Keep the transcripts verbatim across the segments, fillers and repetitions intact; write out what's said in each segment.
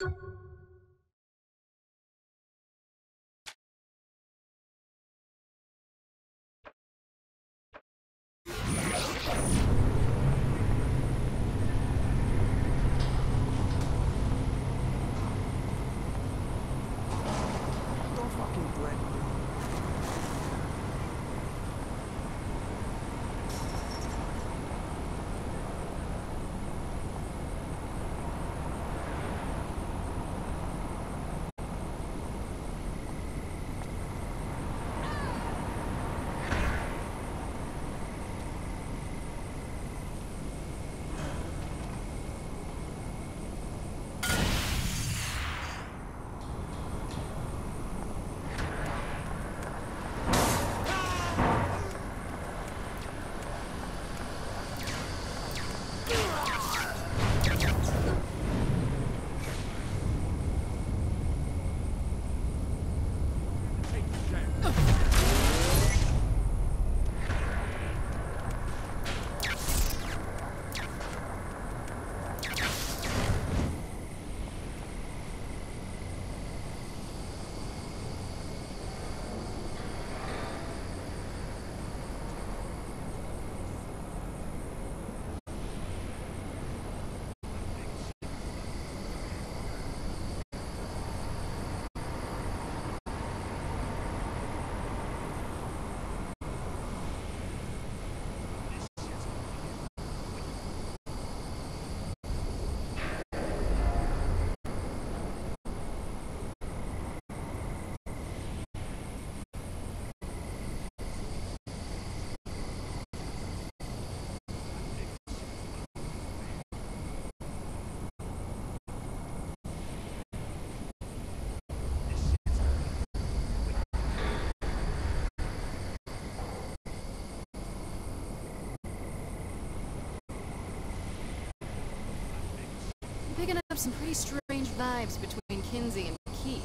Picking up some pretty strange vibes between Kinzie and Keith.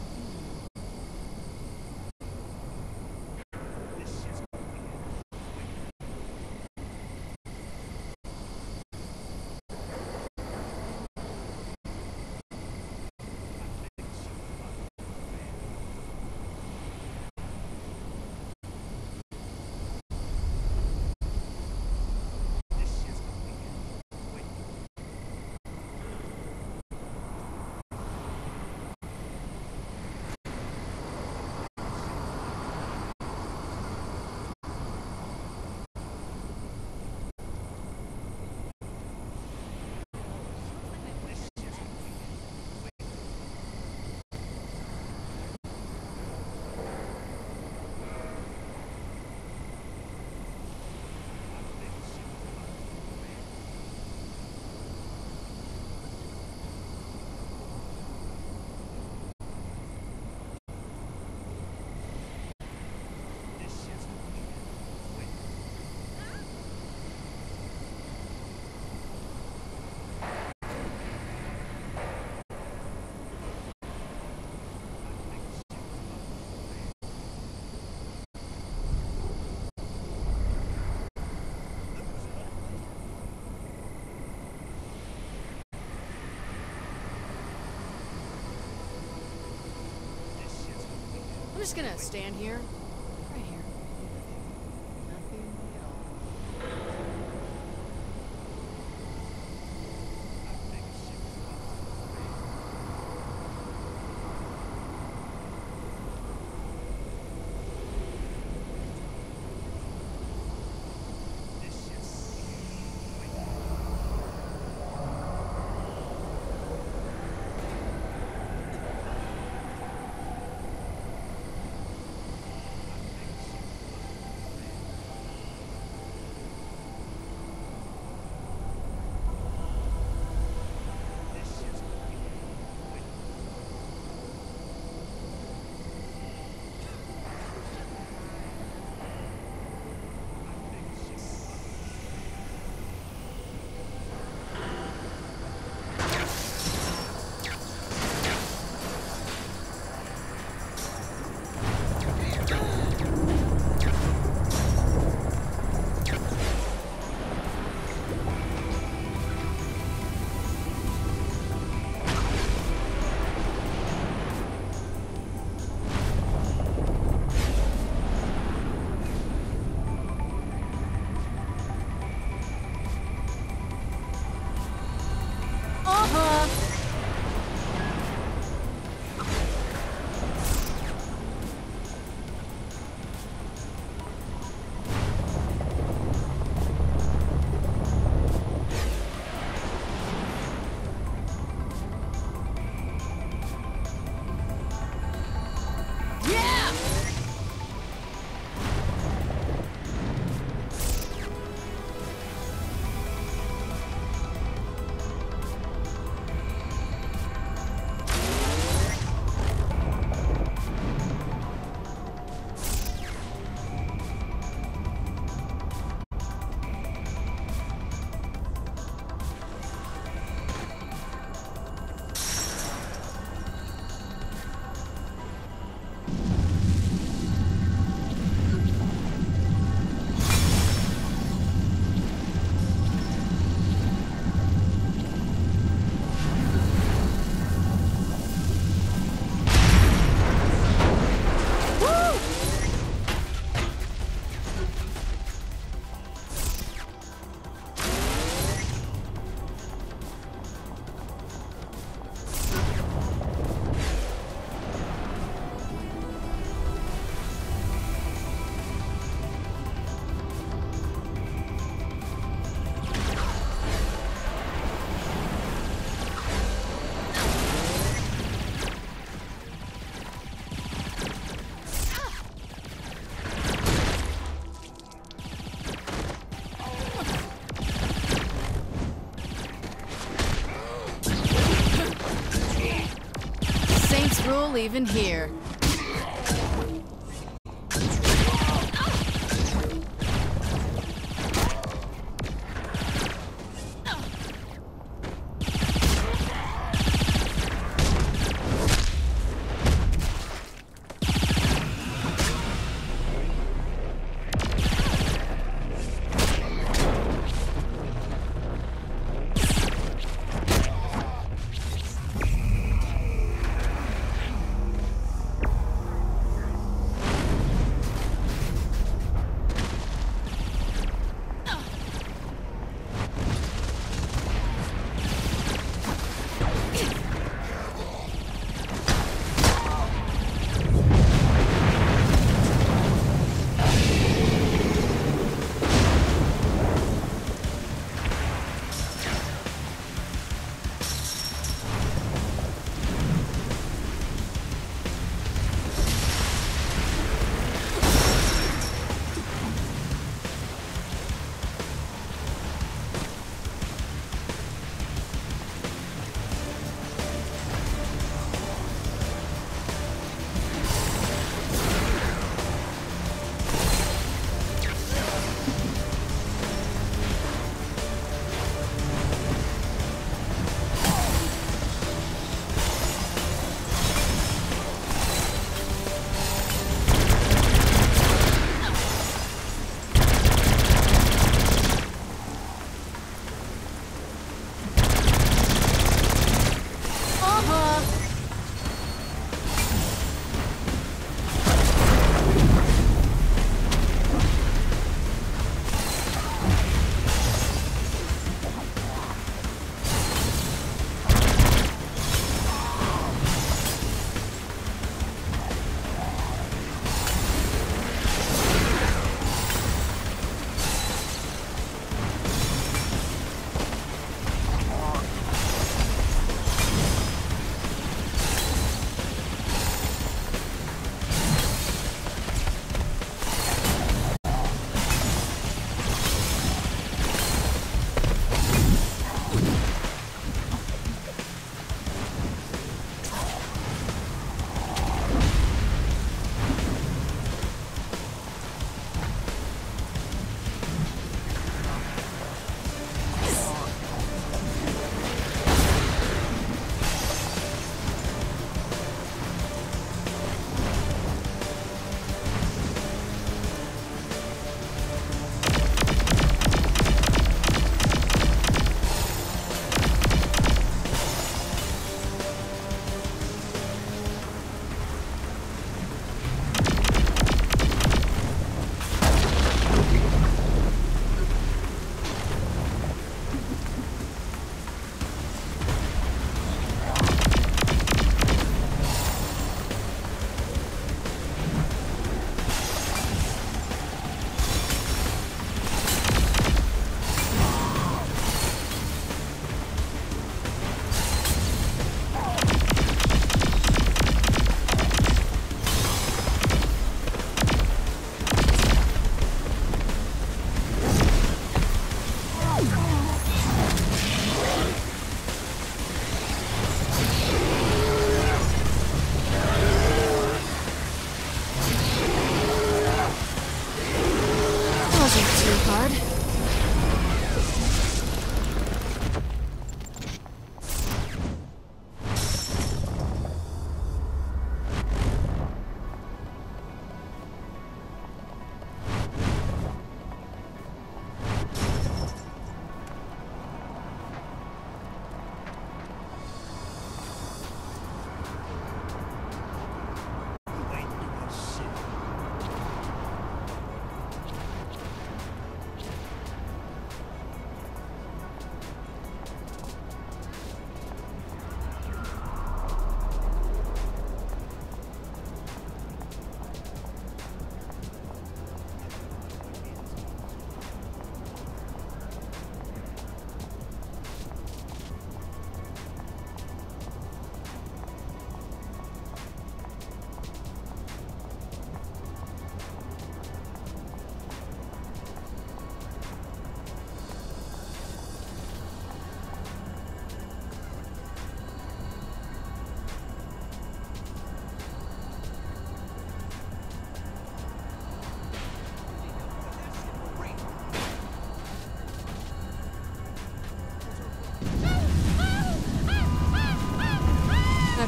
I'm just gonna stand here, right here. Nothing at all. trouble even here.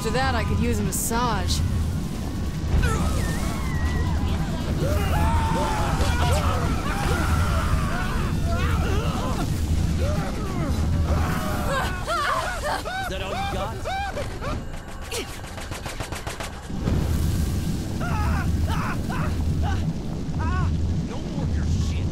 After that, I could use a massage. Is that all you got? No more of your shit.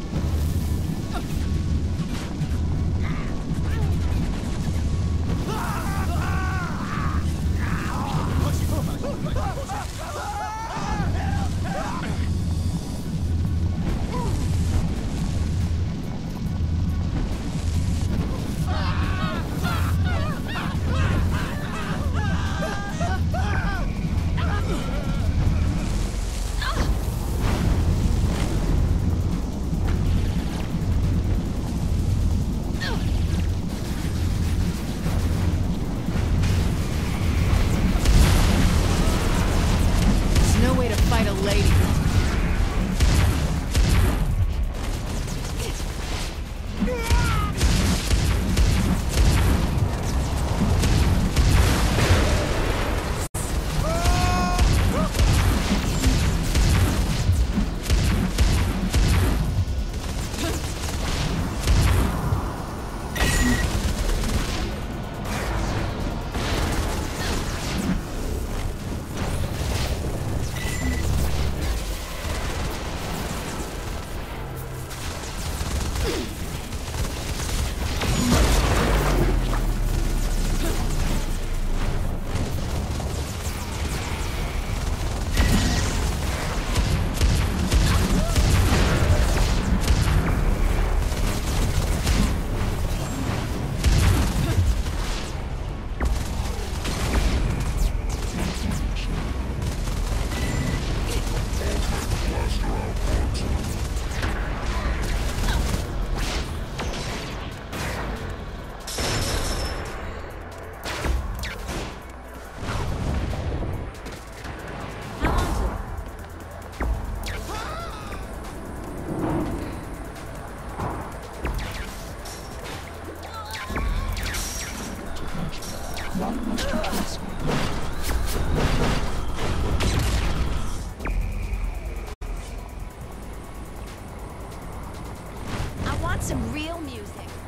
I want some real music.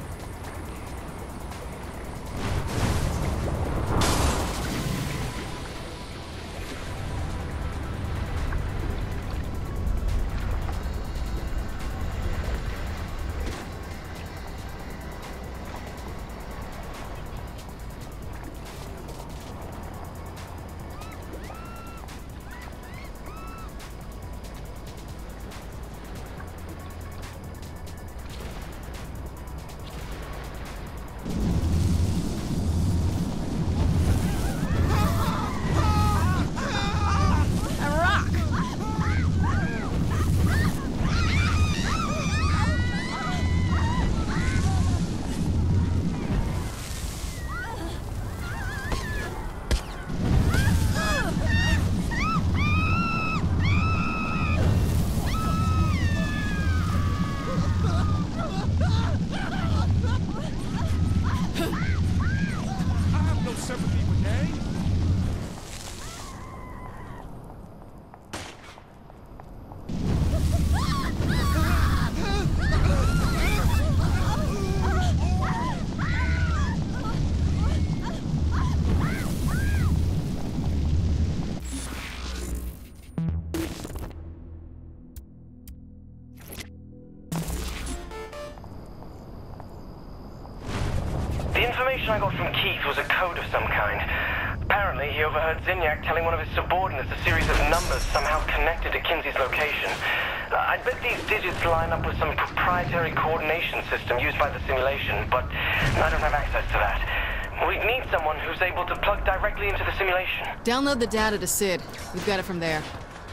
The information I got from Keith was a code of some kind. Apparently, he overheard Zinyak telling one of his subordinates a series of numbers somehow connected to Kinsey's location. Uh, I bet these digits line up with some proprietary coordination system used by the simulation, but I don't have access to that. We need someone who's able to plug directly into the simulation. Download the data to Sid. We've got it from there.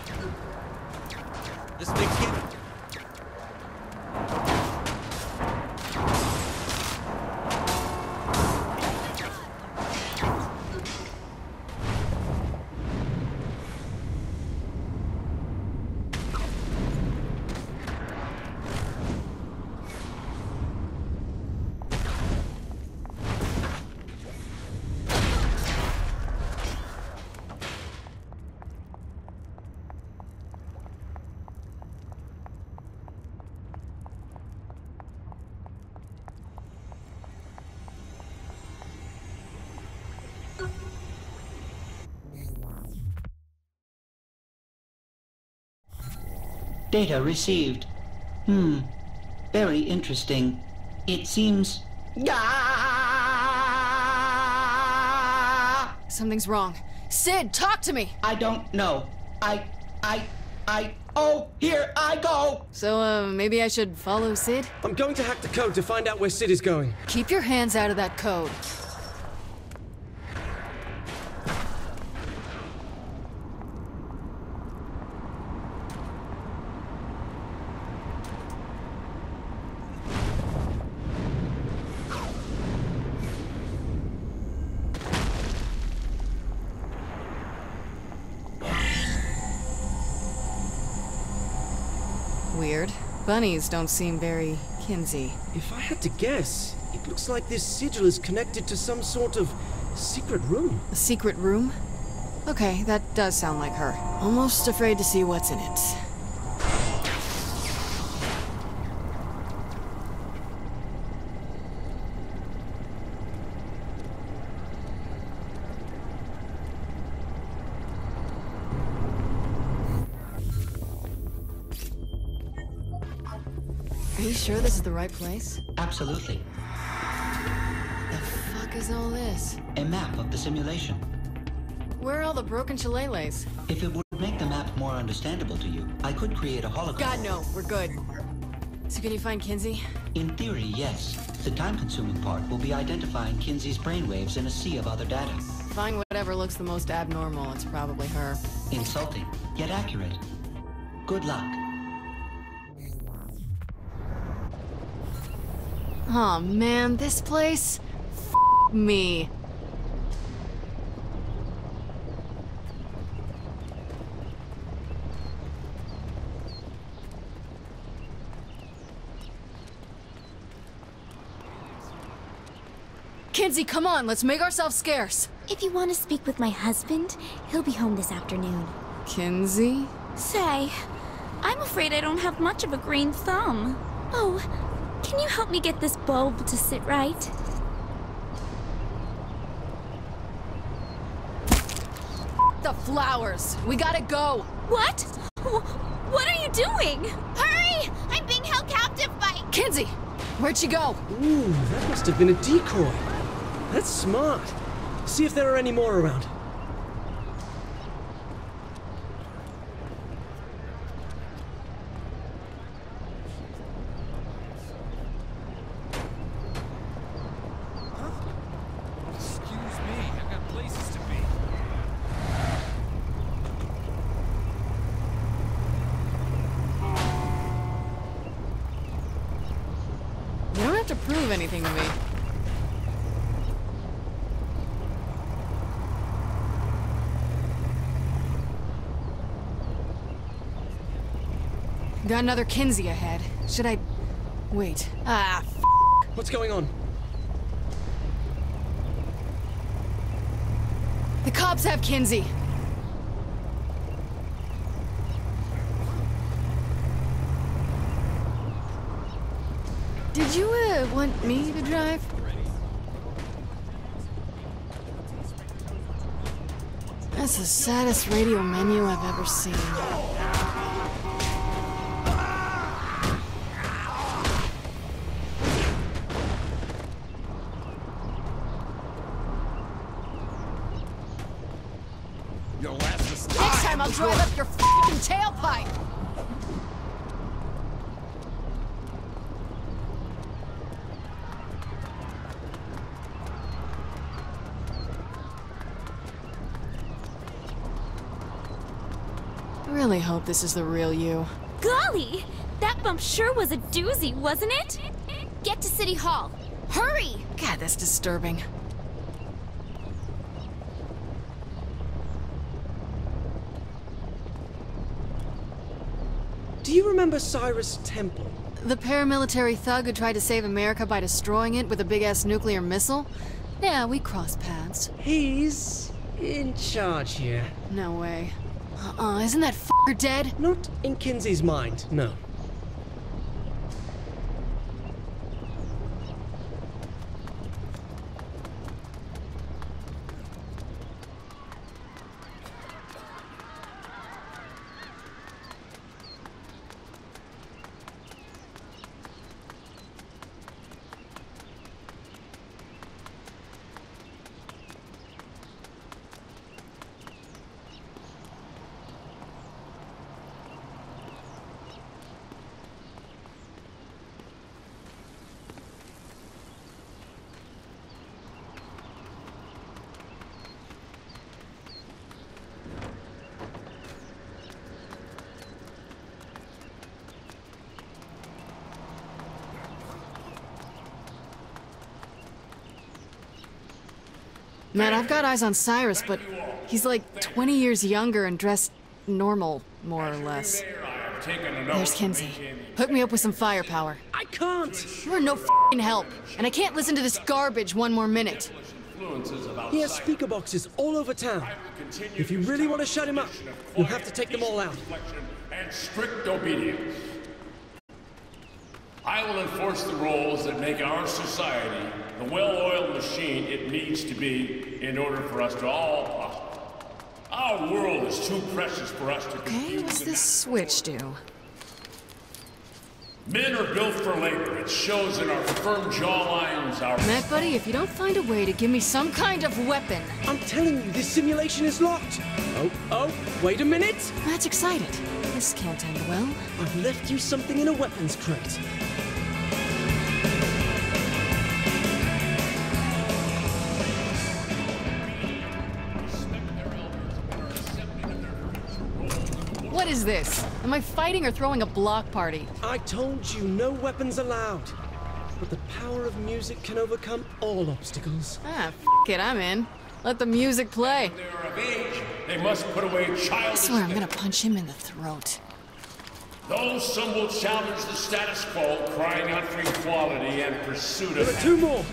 This big kid. Data received. Hmm. Very interesting. It seems... Ah! Something's wrong. Sid, talk to me! I don't know. I... I... I... Oh, here I go! So, uh, maybe I should follow Sid? I'm going to hack the code to find out where Sid is going. Keep your hands out of that code. Weird. Bunnies don't seem very Kinsey. If I had to guess, it looks like this sigil is connected to some sort of secret room. A secret room? Okay, that does sound like her. Almost afraid to see what's in it. Are you sure this is the right place? Absolutely. The fuck is all this? A map of the simulation. Where are all the broken shillelaghs? If it would make the map more understandable to you, I could create a hologram. God, no, we're good. So can you find Kinsey? In theory, yes. The time-consuming part will be identifying Kinsey's brainwaves in a sea of other data. Find whatever looks the most abnormal. It's probably her. Insulting, yet accurate. Good luck. Oh man, this place? F me. Kinsey, come on, let's make ourselves scarce. If you want to speak with my husband, he'll be home this afternoon. Kinsey? Say, I'm afraid I don't have much of a green thumb. Oh, can you help me get this bulb to sit right? The flowers! We gotta go! What? Wh- What are you doing? Hurry! I'm being held captive by... Kinsey! Where'd she go? Ooh, that must have been a decoy. That's smart. See if there are any more around. Excuse me, I've got places to be. You don't have to prove anything to me. Got another Kinsey ahead. Should I... Wait. Ah, f***. What's going on? The cops have Kinsey. Did you, uh, want me to drive? That's the saddest radio menu I've ever seen. Your ass is Next time I'll drive up your f***ing tailpipe! I really hope this is the real you. Golly! That bump sure was a doozy, wasn't it? Get to City Hall. Hurry! God, that's disturbing. Do you remember Cyrus Temple? The paramilitary thug who tried to save America by destroying it with a big-ass nuclear missile? Yeah, we crossed paths. He's in charge here. No way. Uh-uh, isn't that f***er dead? Not in Kinsey's mind, no. Matt, I've got eyes on Cyrus, but he's like twenty years younger and dressed normal, more or less. There's Kinzie. Hook me up with some firepower. I can't! You're no f***ing help, and I can't listen to this garbage one more minute. He has speaker boxes all over town. If you really want to shut him up, you'll have to take them all out. And strict obedience. I will enforce the rules that make our society the well-oiled machine it needs to be in order for us to all prosper. Our world is too precious for us to Okay, confuse what's and this switch do? Men are built for labor. It shows in our firm jawlines, our... Matt, buddy, if you don't find a way to give me some kind of weapon... I'm telling you, this simulation is locked! Oh, oh, wait a minute! Matt's excited. This can't end well. I've left you something in a weapons crate. What is this? Am I fighting or throwing a block party? I told you, no weapons allowed. But the power of music can overcome all obstacles. Ah, f*** it, I'm in. Let the music play. They are of age. They must put away I childish... swear I'm gonna punch him in the throat. Though some will challenge the status quo, crying out for equality and pursuit of... There are two more!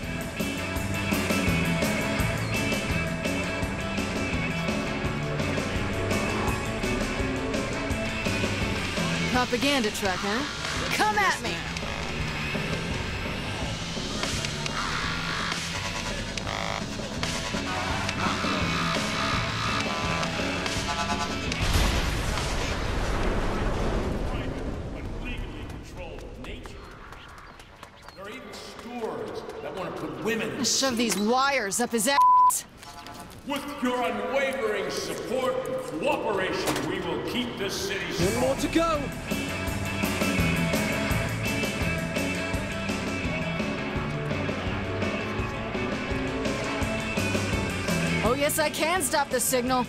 Propaganda truck, huh? Come at me! legally controlled nature. There are even stores that want to put women in. Shove these wires up his ass. With your unwavering support and cooperation, we will keep this city One strong. more to go! Oh yes, I can stop the signal.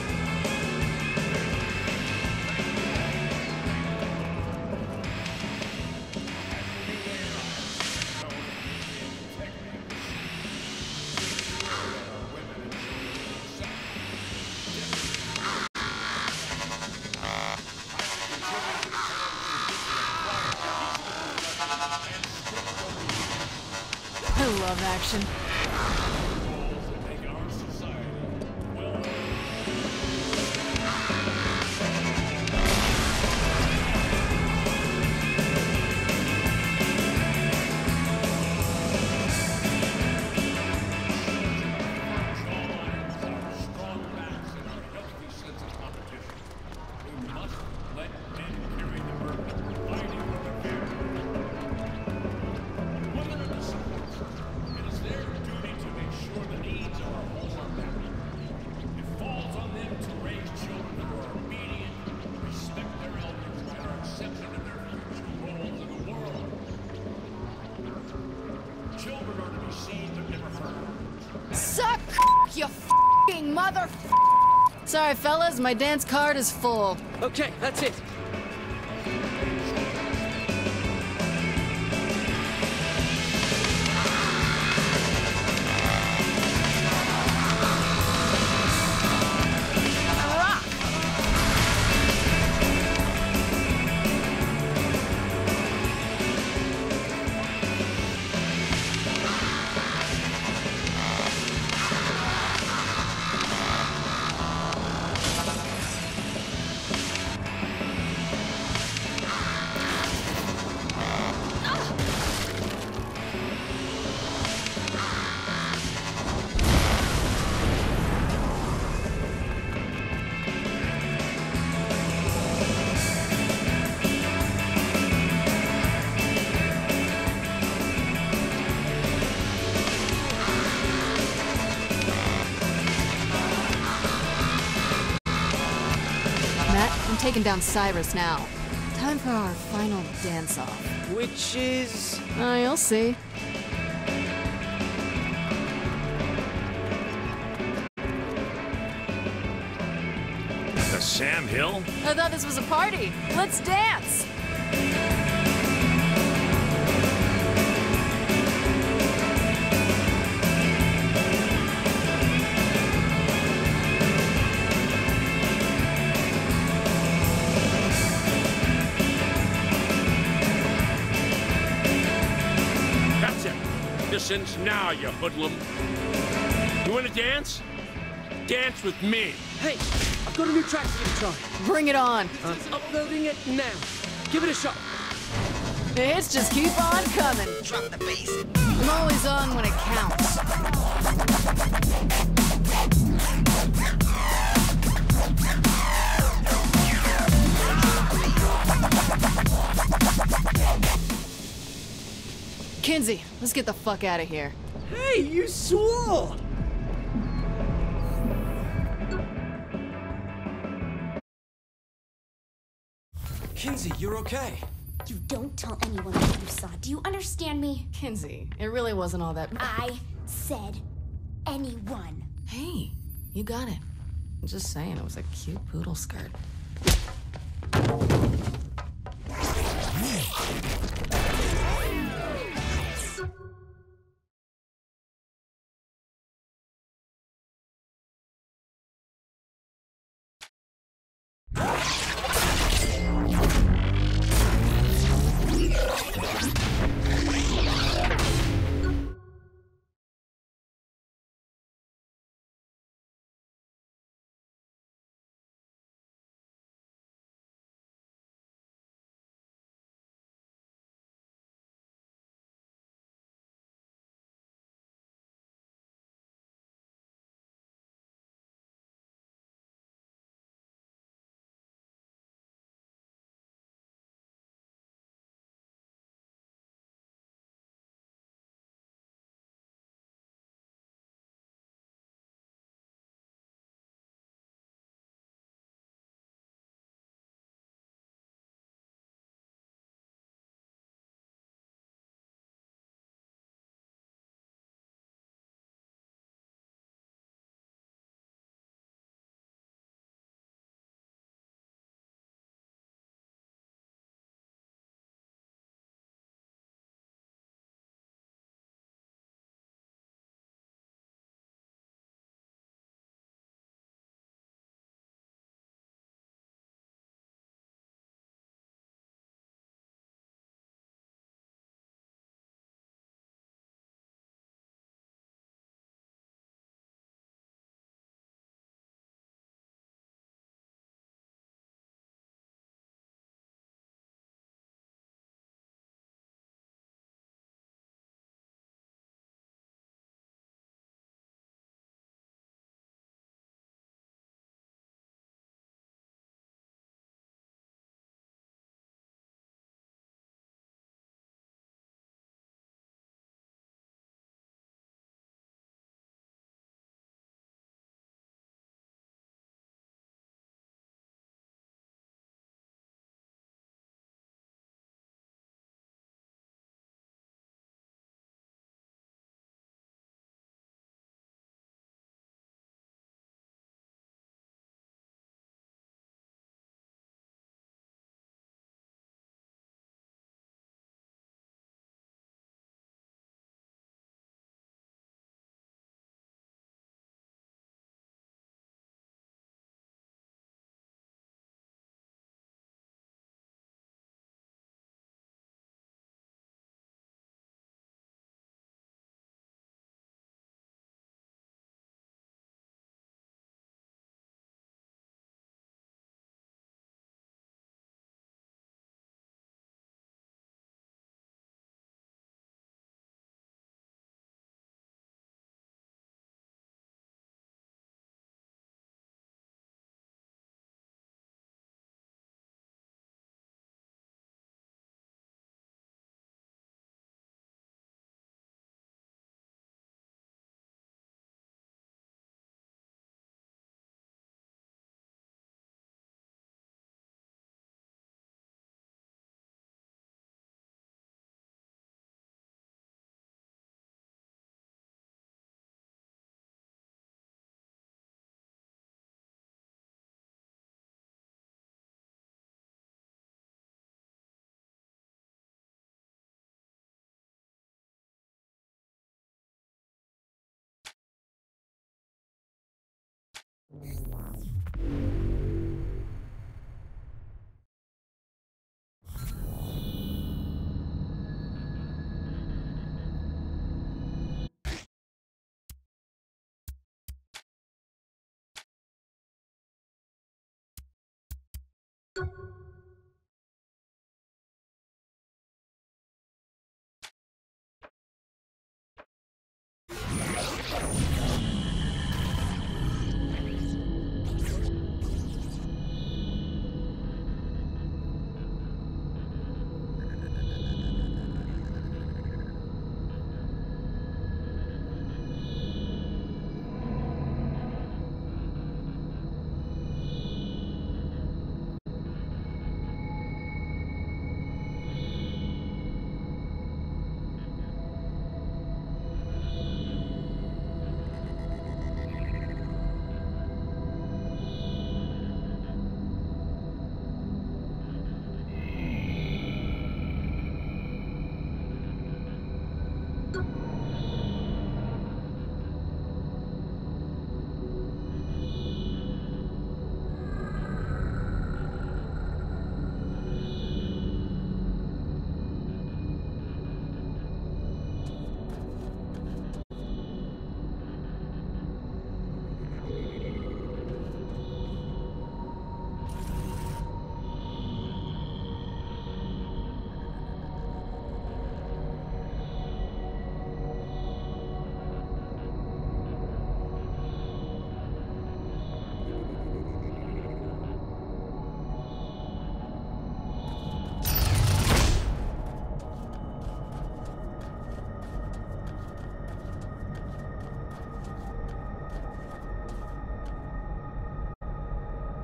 I love action. Suck, you f***ing mother. Sorry, fellas, my dance card is full. Okay, that's it. Matt, I'm taking down Cyrus now. Time for our final dance-off. Which is... Oh, you'll see. The Sam Hill? I thought this was a party. Let's dance! nonsense now, you hoodlum. You wanna dance? Dance with me. Hey, I've got a new track for you to try. Bring it on. I'm uploading it now. Give it a shot. The hits just keep on coming. Drop the bass. I'm always on when it counts. Kinzie, let's get the fuck out of here. Hey, you swore! Kinzie, you're okay. You don't tell anyone what you saw. Do you understand me? Kinzie, it really wasn't all that... I said anyone. Hey, you got it. I'm just saying, it was a cute poodle skirt.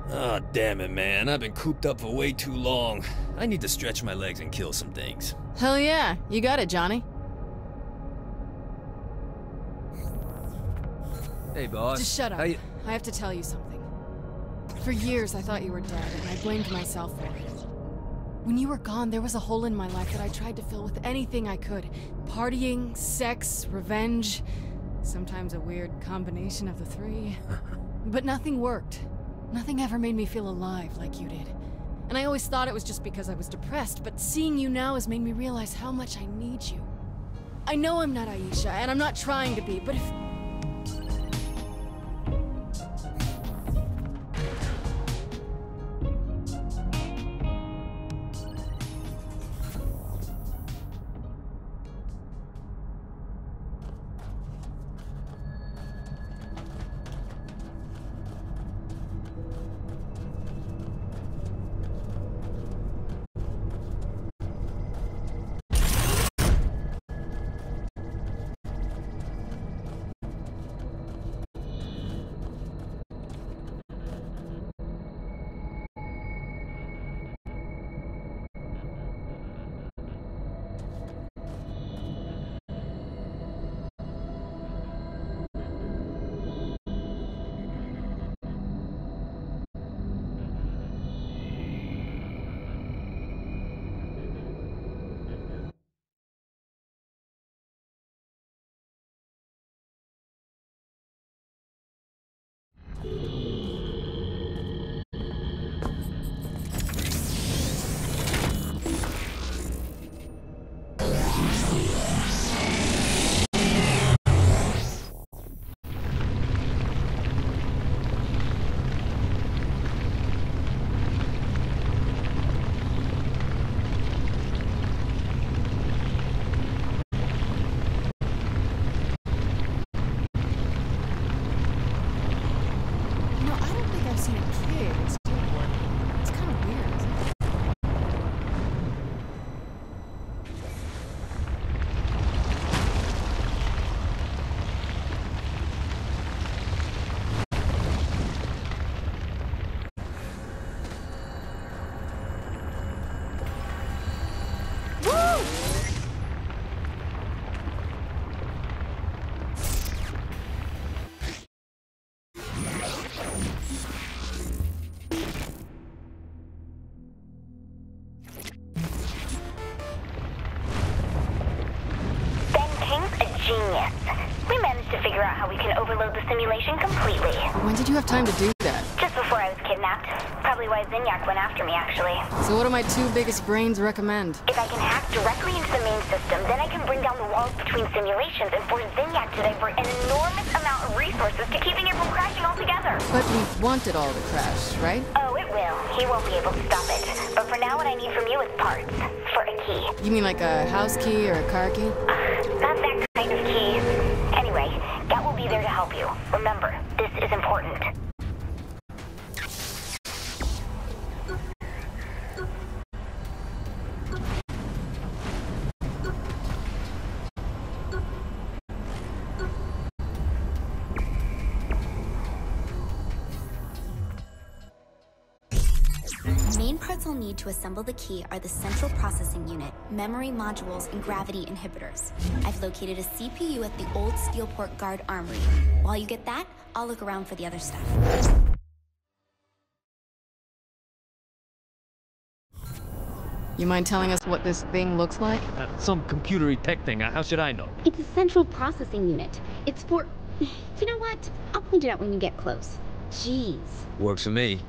Oh, damn it, man. I've been cooped up for way too long. I need to stretch my legs and kill some things. Hell yeah, you got it, Johnny. Hey, boss. Just shut up. How you... I have to tell you something. For years, I thought you were dead, and I blamed myself for it. When you were gone, there was a hole in my life that I tried to fill with anything I could. Partying, sex, revenge. Sometimes a weird combination of the three. But nothing worked. Nothing ever made me feel alive like you did. And I always thought it was just because I was depressed, but seeing you now has made me realize how much I need you. I know I'm not Aisha, and I'm not trying to be, but if... Genius. We managed to figure out how we can overload the simulation completely. When did you have time to do that? Just before I was kidnapped. Probably why Zinyak went after me, actually. So what do my two biggest brains recommend? If I can hack directly into the main system, then I can bring down the walls between simulations and force Zinyak to divert an enormous amount of resources to keeping it from crashing altogether. But we want it all to crash, right? Oh, it will. He won't be able to stop it. But for now, what I need from you is parts. For a key. You mean like a house key or a car key? Not that kind of key. Anyway, Gat will be there to help you. Remember, this is important. The main parts I'll need to assemble the key are the central processing unit, memory modules, and gravity inhibitors. I've located a C P U at the old Steelport Guard Armory. While you get that, I'll look around for the other stuff. You mind telling us what this thing looks like? Uh, some computery tech thing. How should I know? It's a central processing unit. It's for... You know what? I'll point it out when you get close. Jeez. Works for me.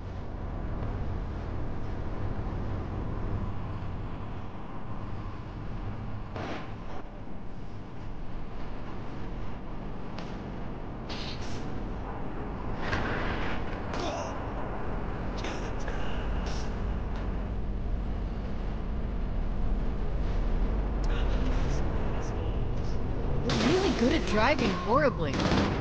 Good at driving horribly.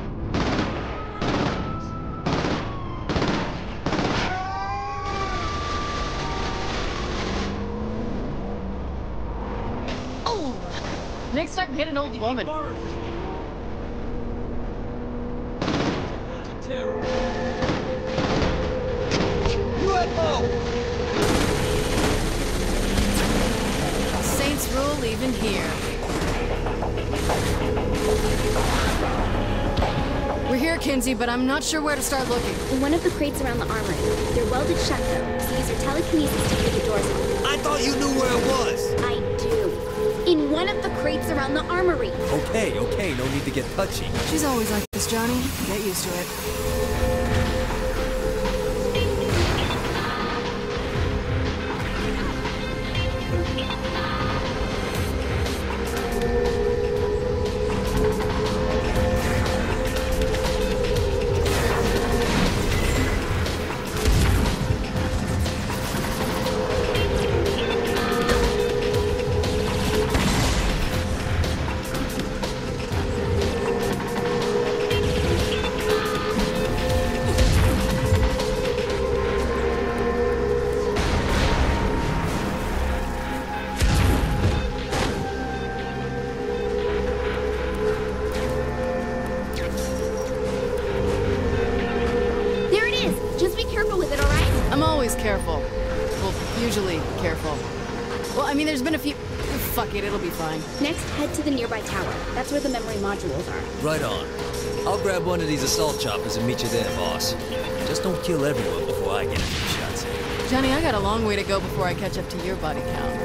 Oh! Next time, hit an old woman. even here. We're here, Kinzie, but I'm not sure where to start looking. In one of the crates around the armory. They're welded shut, though, so use your telekinesis to get the doors open. I thought you knew where it was! I do. In one of the crates around the armory. Okay, okay, no need to get touchy. She's always like this, Johnny. Get used to it. Careful. Well, usually careful. Well, I mean, there's been a few... Fuck it, it'll be fine. Next, head to the nearby tower. That's where the memory modules are. Right on. I'll grab one of these assault choppers and meet you there, boss. Just don't kill everyone before I get a few shots in. Johnny, I got a long way to go before I catch up to your body count.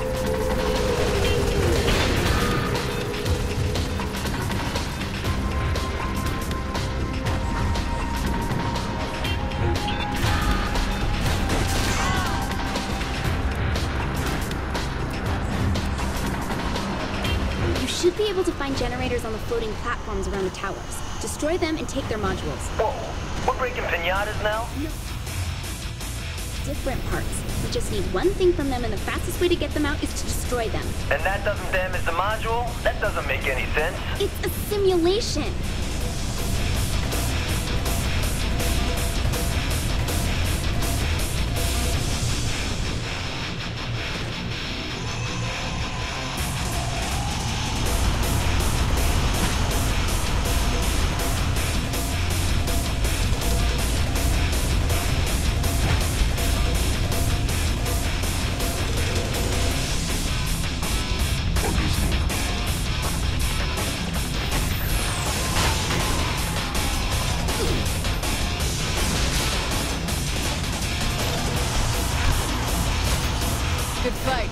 You should be able to find generators on the floating platforms around the towers. Destroy them and take their modules. Whoa, we're breaking pinatas now? No. Different parts. We just need one thing from them, and the fastest way to get them out is to destroy them. And that doesn't damage the module? That doesn't make any sense. It's a simulation. Good fight.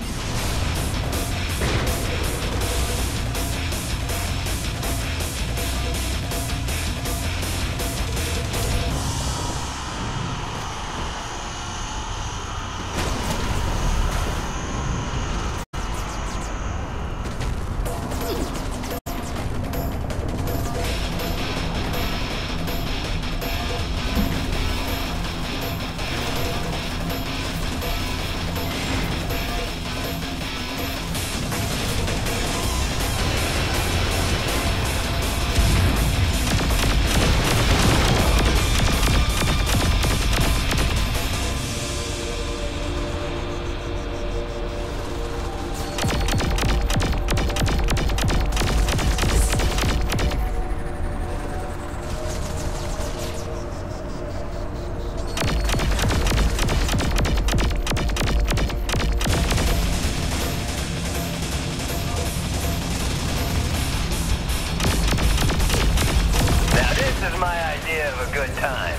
This is my idea of a good time.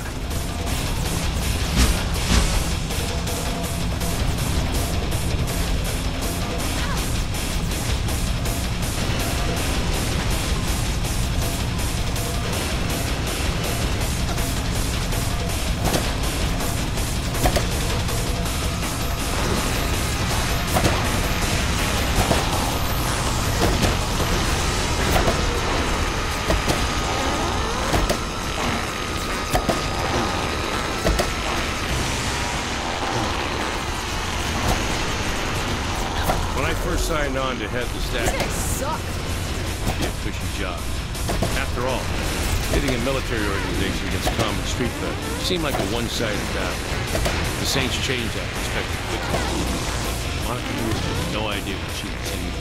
Signed on to head the stack. You guys suck. Yeah, cushy job. After all, hitting a military organization against common street theft seemed like a one-sided battle. The Saints changed that perspective quickly. Monica Lewis had no idea what she was saying.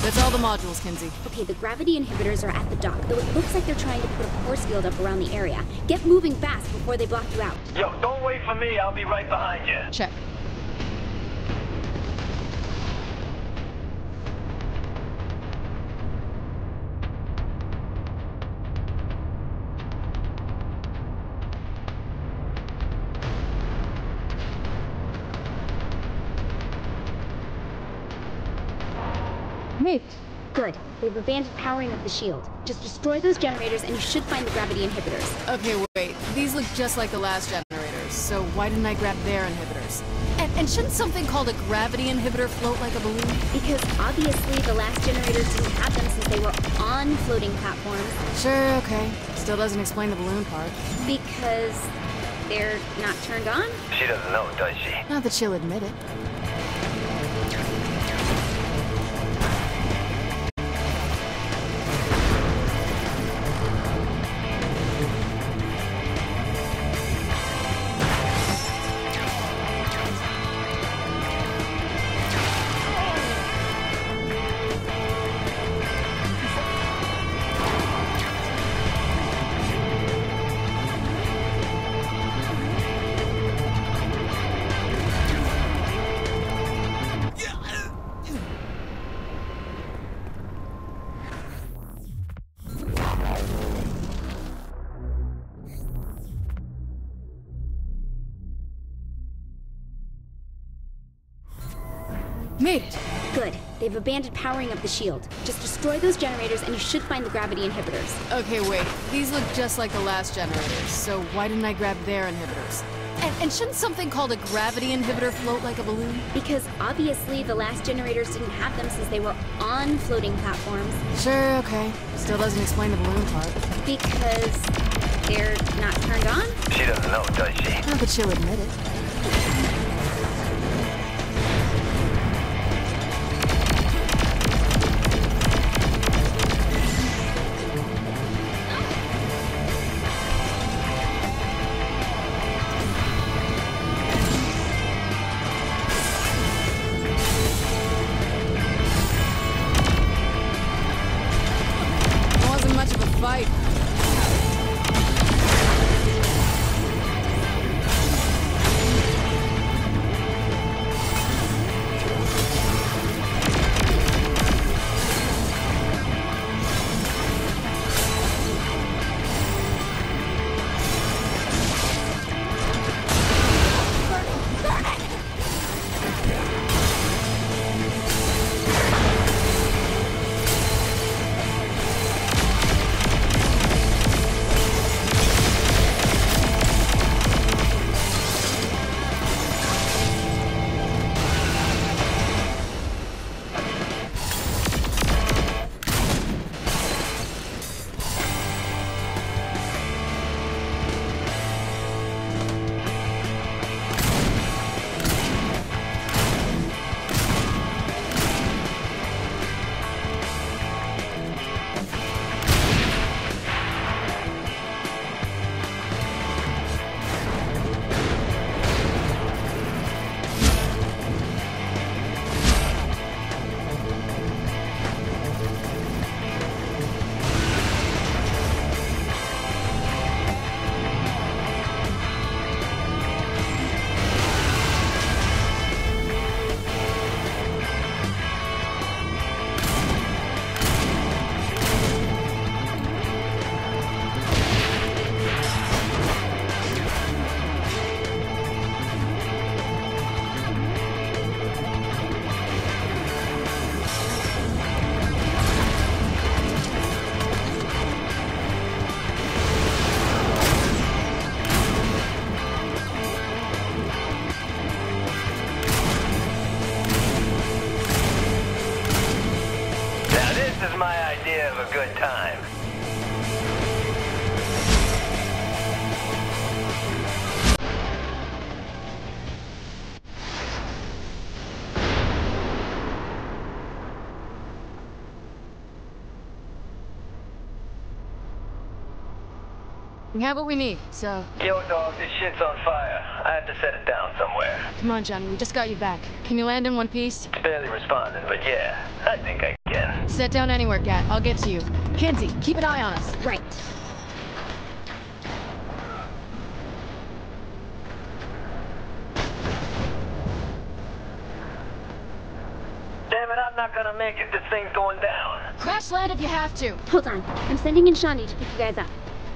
That's all the modules, Kinzie. Okay, the gravity inhibitors are at the dock, though it looks like they're trying to put a force field up around the area. Get moving fast before they block you out. Yo, don't wait for me. I'll be right behind you. Check. Mate. Good. They've abandoned powering up the shield. Just destroy those generators and you should find the gravity inhibitors. Okay, wait. These look just like the last generators, so why didn't I grab their inhibitors? And, and shouldn't something called a gravity inhibitor float like a balloon? Because obviously the last generators didn't have them since they were on floating platforms. Sure, okay. Still doesn't explain the balloon part. Because they're not turned on? She doesn't know, does she? Not that she'll admit it. Made it! Good. They've abandoned powering up the shield. Just destroy those generators and you should find the gravity inhibitors. Okay, wait. These look just like the last generators, so why didn't I grab their inhibitors? And, and shouldn't something called a gravity inhibitor float like a balloon? Because obviously the last generators didn't have them since they were on floating platforms. Sure, okay. Still doesn't explain the balloon part. Because they're not turned on? She doesn't know, does she? Not that she'll admit it. Fight. Of a good time. We have what we need, so... Yo, dog, this shit's on fire. I have to set it down somewhere. Come on, Johnny, we just got you back. Can you land in one piece? It's barely responding, but yeah, I think I can. again. Set down anywhere, Gat. I'll get to you. Kinsey, keep an eye on us. Right. Damn it, I'm not gonna make it. This thing's going down. Crash land if you have to. Hold on. I'm sending in Shaundi to pick you guys up.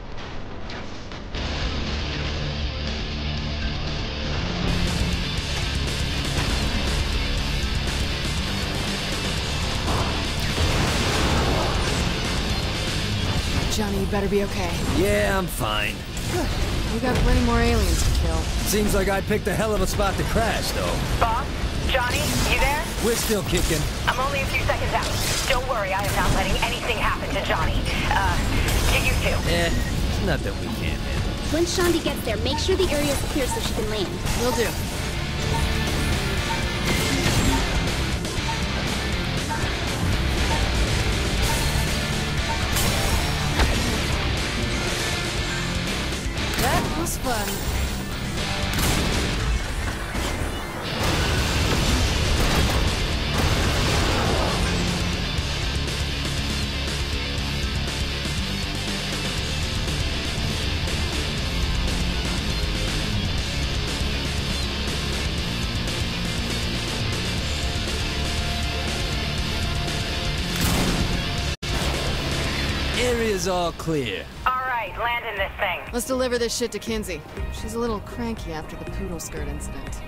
Johnny, you better be okay. Yeah, I'm fine. Good. We got plenty more aliens to kill. Seems like I picked a hell of a spot to crash, though. Boss? Johnny? You there? We're still kicking. I'm only a few seconds out. Don't worry, I am not letting anything happen to Johnny. Uh, to you two. Eh, not that we can't handle. Once Shaundi gets there, make sure the area is clear so she can land. Will do. That was fun. Area's all clear. All right, land in this thing. Let's deliver this shit to Kinsey. She's a little cranky after the poodle skirt incident.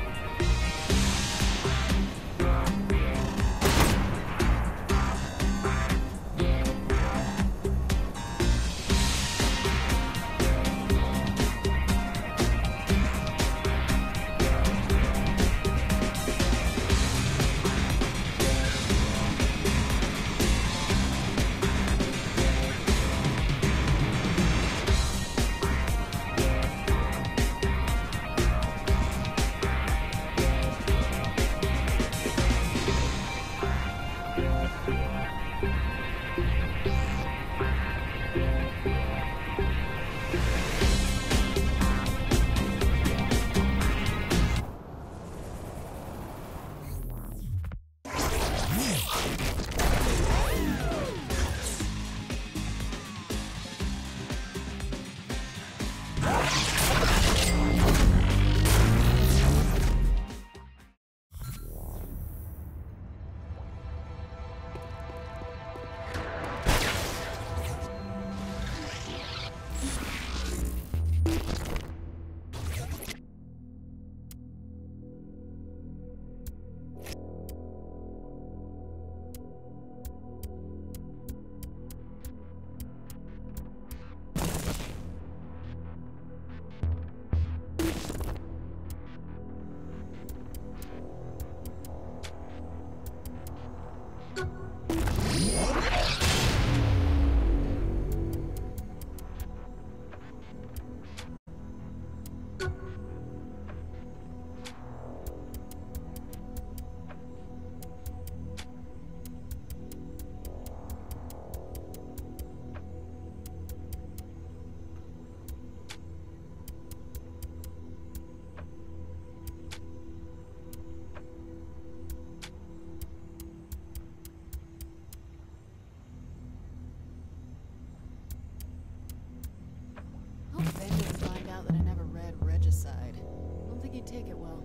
Take it well.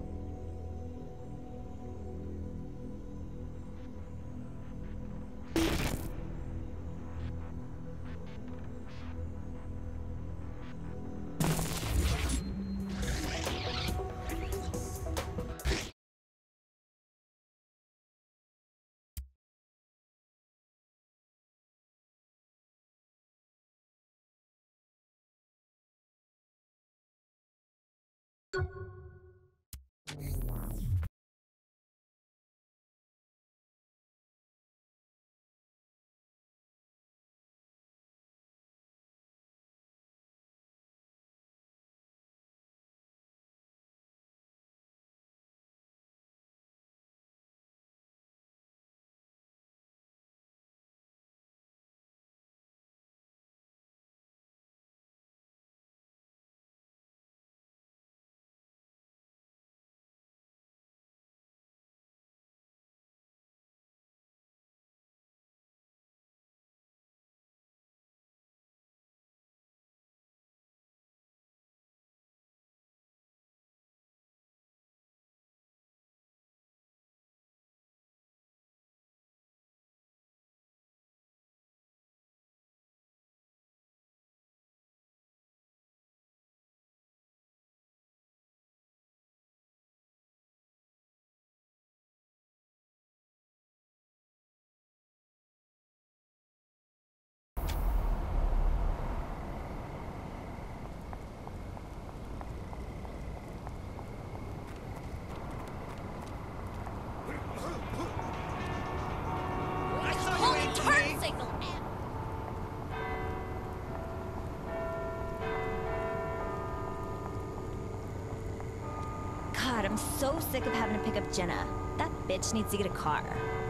I'm so sick of having to pick up Jenna. That bitch needs to get a car.